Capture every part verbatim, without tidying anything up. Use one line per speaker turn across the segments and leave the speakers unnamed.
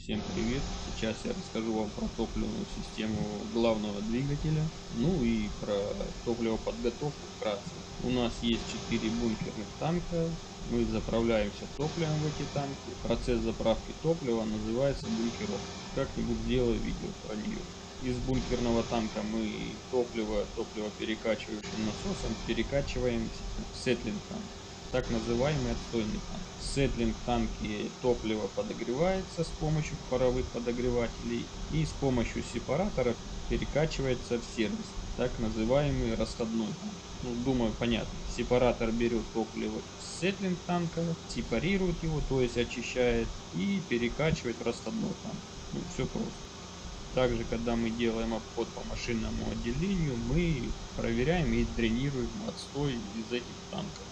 Всем привет! Сейчас я расскажу вам про топливную систему главного двигателя, ну и про топливоподготовку вкратце. У нас есть четыре бункерных танка, мы заправляемся топливом в эти танки. Процесс заправки топлива называется бункеровка. Как-нибудь сделаю видео про нее. Из бункерного танка мы топливо, топливо перекачивающим насосом перекачиваем в сетлинг танк, так называемый отстойный танк. В сетлинг танке топливо подогревается с помощью паровых подогревателей и с помощью сепараторов перекачивается в сервис, так называемый расходной танк. Ну, думаю, понятно. Сепаратор берет топливо с сетлинг танка, сепарирует его, то есть очищает, и перекачивает в расходной танк. Ну, все просто. Также, когда мы делаем обход по машинному отделению, мы проверяем и дренируем отстой из этих танков.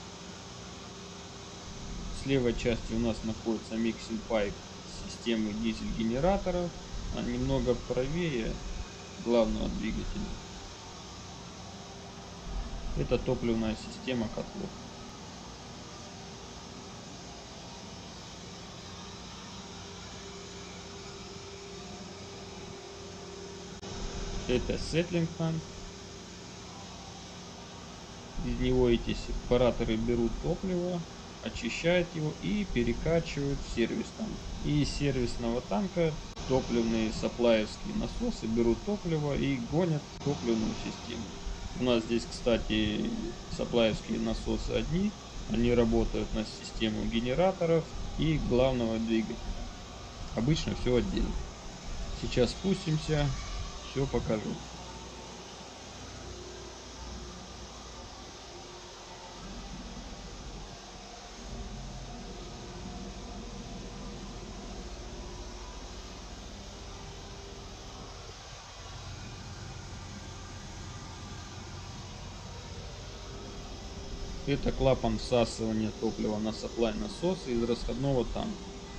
С левой части у нас находится mixing pipe системы дизель-генераторов, а немного правее главного двигателя это топливная система котлов. Это сетлинг танк. Из него эти сепараторы берут топливо, очищают его и перекачивают в сервис танк. И из сервисного танка топливные саплаевские насосы берут топливо и гонят топливную систему. У нас здесь, кстати, саплаевские насосы одни, они работают на систему генераторов и главного двигателя. Обычно все отдельно. Сейчас спустимся, все покажу. Это клапан всасывания топлива на саплай насоса из расходного танка.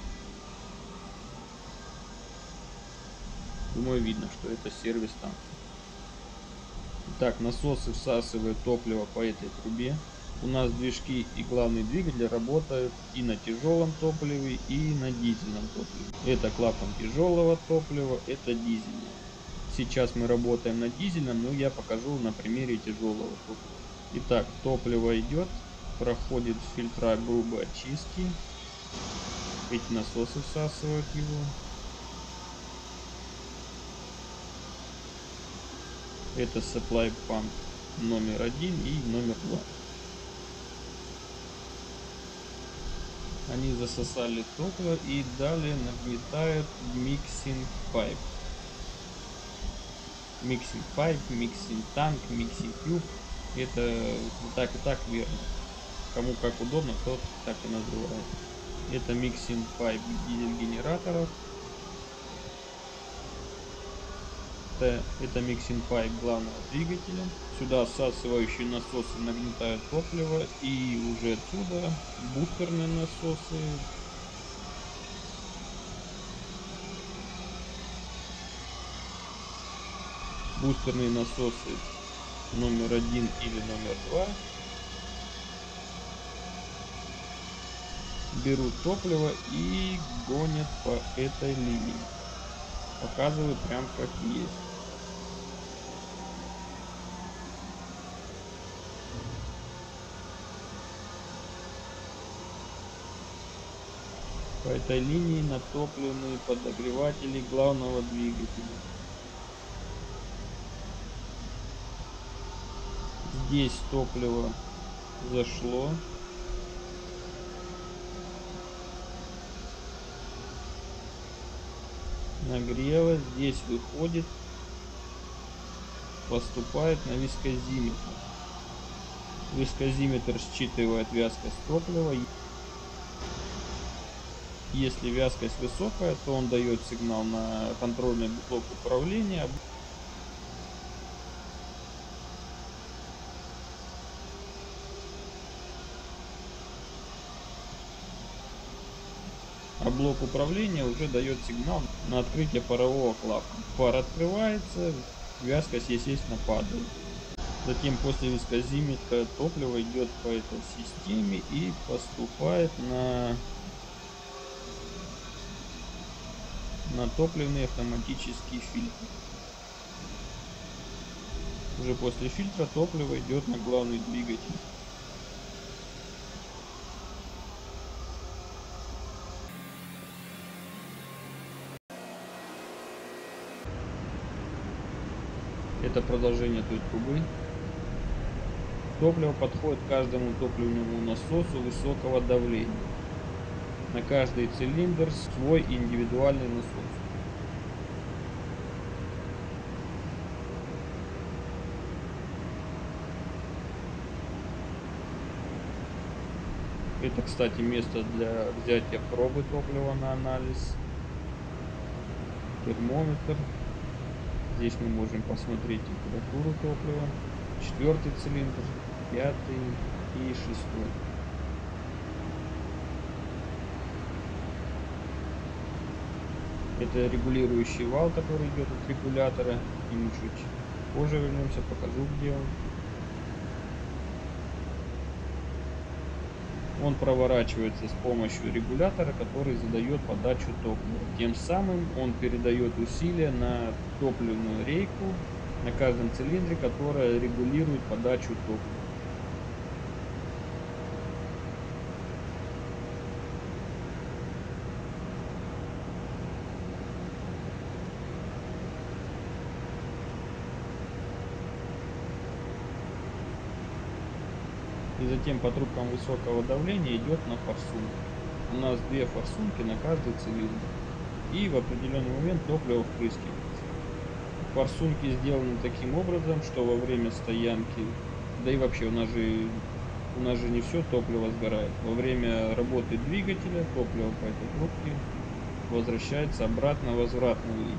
Думаю, видно, что это сервис танк. Итак, насосы всасывают топливо по этой трубе. У нас движки и главный двигатель работают и на тяжелом топливе, и на дизельном топливе. Это клапан тяжелого топлива, это дизельное. Сейчас мы работаем на дизельном, но я покажу на примере тяжелого топлива. Итак, топливо идет, проходит фильтра грубой очистки. Эти насосы всасывают его. Это supply pump номер один и номер два. Они засосали топливо и далее нагнетают mixing pipe. Mixing pipe, mixing tank, mixing tube. Это так и так верно. Кому как удобно, тот так и называет. Это mixing pipe дизель-генераторов. Это, это mixing pipe главного двигателя. Сюда всасывающие насосы нагнетают топливо, и уже отсюда бустерные насосы бустерные насосы номер один или номер два берут топливо и гонят по этой линии. Показываю прям как есть. По этой линии на топливные подогреватели главного двигателя. Здесь топливо зашло. Нагрелось, здесь выходит, поступает на вискозиметр. Вискозиметр считывает вязкость топлива. Если вязкость высокая, то он дает сигнал на контрольный блок управления. А блок управления уже дает сигнал на открытие парового клапана. Пар открывается, вязкость, естественно, падает. Затем после вискозиметра топливо идет по этой системе и поступает на на топливный автоматический фильтр. Уже после фильтра топливо идет на главный двигатель. Это продолжение той трубы. Топливо подходит к каждому топливному насосу высокого давления. На каждый цилиндр свой индивидуальный насос. Это, кстати, место для взятия пробы топлива на анализ. Термометр. Здесь мы можем посмотреть температуру топлива. Четвертый цилиндр, пятый и шестой. Это регулирующий вал, который идет от регулятора. К нему чуть позже вернемся, покажу, где он. Он проворачивается с помощью регулятора, который задает подачу топлива. Тем самым он передает усилия на топливную рейку на каждом цилиндре, которая регулирует подачу топлива. И затем по трубкам высокого давления идет на форсунку. У нас две форсунки на каждый цилиндр. И в определенный момент топливо впрыскивается. Форсунки сделаны таким образом, что во время стоянки, да и вообще у нас же, у нас же не все топливо сгорает. Во время работы двигателя топливо по этой трубке возвращается обратно в возвратную линию.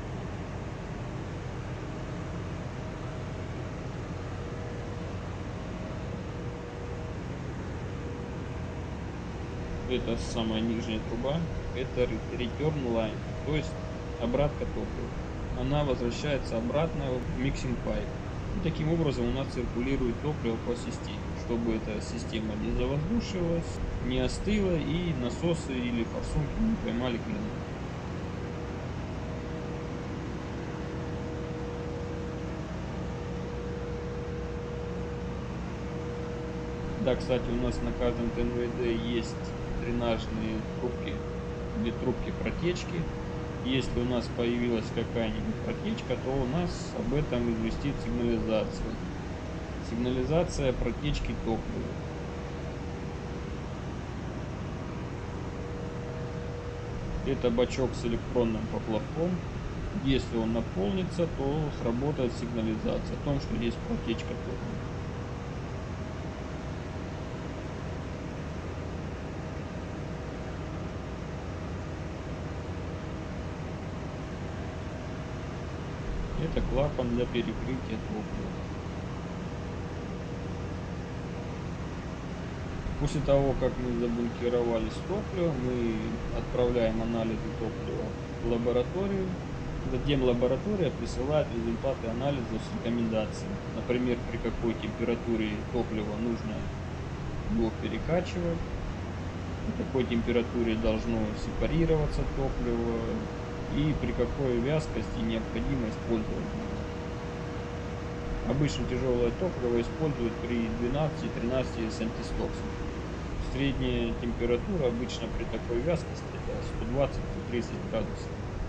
Это самая нижняя труба, это return line, то есть обратка топлива. Она возвращается обратно в mixing pipe. И таким образом у нас циркулирует топливо по системе, чтобы эта система не завоздушилась, не остыла и насосы или форсунки не поймали клинок. Да, кстати, у нас на каждом тэ эн вэ дэ есть дренажные трубки или трубки протечки. Если у нас появилась какая-нибудь протечка, то у нас об этом известит сигнализация. Сигнализация протечки топлива. Это бачок с электронным поплавком. Если он наполнится, то сработает сигнализация о том, что есть протечка топлива. Это клапан для перекрытия топлива. После того, как мы забункировали топливо, мы отправляем анализы топлива в лабораторию. Затем лаборатория присылает результаты анализа с рекомендациями. Например, при какой температуре топлива нужно его перекачивать, при какой температуре должно сепарироваться топливо, и при какой вязкости необходимо использовать. Обычно тяжелое топливо используют при двенадцати-тринадцати сантистоксах. Средняя температура обычно при такой вязкости это сто двадцать — сто тридцать градусов.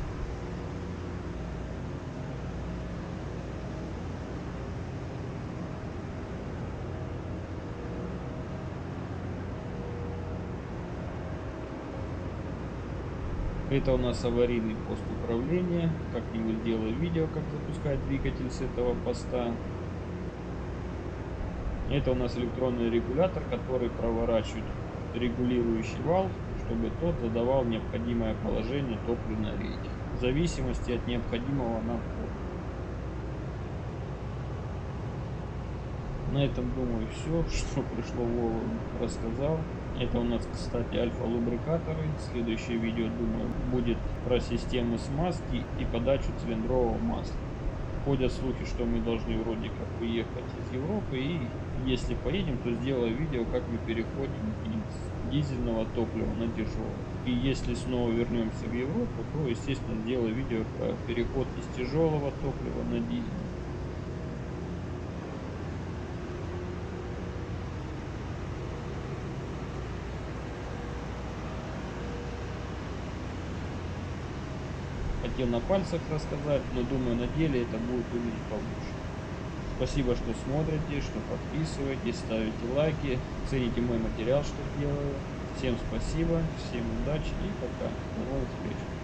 Это у нас аварийный пост управления. Как-нибудь сделаю видео, как запускать двигатель с этого поста. Это у нас электронный регулятор, который проворачивает регулирующий вал, чтобы тот задавал необходимое положение топливной рейки в зависимости от необходимого нам топлива. На этом, думаю, все, что пришло в голову, рассказал. Это у нас, кстати, альфа-лубрикаторы. Следующее видео, думаю, будет про систему смазки и подачу цилиндрового масла. Ходят слухи, что мы должны вроде как уехать из Европы, и если поедем, то сделаю видео, как мы переходим из дизельного топлива на тяжелое. И если снова вернемся в Европу, то, естественно, сделаю видео про переход из тяжелого топлива на дизельное. Хотел на пальцах рассказать, но думаю, на деле это будет выглядеть получше. Спасибо, что смотрите, что подписываетесь, ставите лайки, цените мой материал, что делаю. Всем спасибо, всем удачи и пока. До новых встреч.